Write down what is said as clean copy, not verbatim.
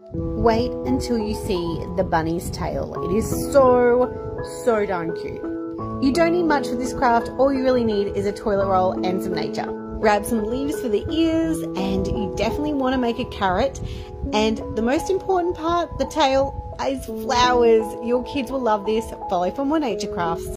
Wait until you see the bunny's tail. It is so darn cute. You don't need much for this craft. All you really need is a toilet roll and some nature. Grab some leaves for the ears, and you definitely want to make a carrot. And the most important part, the tail, is flowers. Your kids will love this. Follow for more nature crafts.